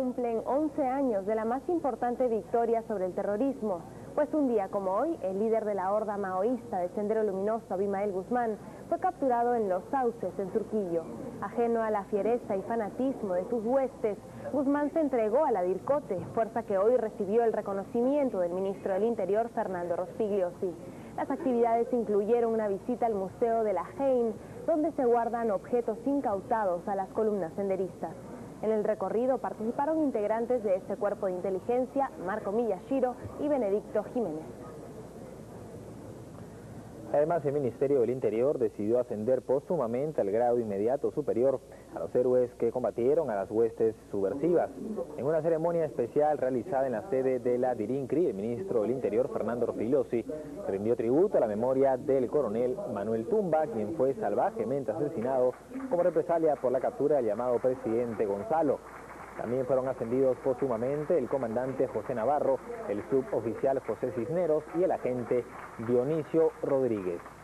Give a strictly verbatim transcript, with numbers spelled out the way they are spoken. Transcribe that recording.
Cumplen once años de la más importante victoria sobre el terrorismo, pues un día como hoy, el líder de la horda maoísta de Sendero Luminoso, Abimael Guzmán, fue capturado en Los Sauces, en Surquillo. Ajeno a la fiereza y fanatismo de sus huestes, Guzmán se entregó a la DIRCOTE, fuerza que hoy recibió el reconocimiento del ministro del Interior, Fernando Rospigliosi. Las actividades incluyeron una visita al Museo de la Jaén, donde se guardan objetos incautados a las columnas senderistas. En el recorrido participaron integrantes de este cuerpo de inteligencia, Marco Miyashiro y Benedicto Jiménez. Además, el Ministerio del Interior decidió ascender póstumamente al grado inmediato superior a los héroes que combatieron a las huestes subversivas. En una ceremonia especial realizada en la sede de la DIRINCRI, el ministro del Interior, Fernando Rospigliosi, rindió tributo a la memoria del coronel Manuel Tumba, quien fue salvajemente asesinado como represalia por la captura del llamado presidente Gonzalo. También fueron ascendidos póstumamente el comandante José Navarro, el suboficial José Cisneros y el agente Dionisio Rodríguez.